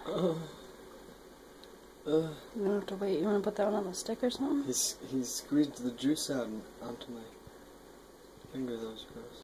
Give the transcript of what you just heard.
You don't have to wait. You want to put that one on the stick or something? He squeezed the juice out onto my finger. That was gross.